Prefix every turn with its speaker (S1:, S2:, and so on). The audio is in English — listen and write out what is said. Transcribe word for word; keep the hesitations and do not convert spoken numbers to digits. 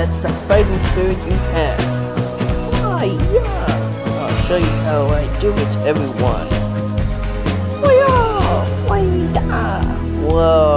S1: that's the fighting spirit you have. Why, yeah. I'll show you how I do it, everyone. Why, yeah. Why, yeah. Whoa.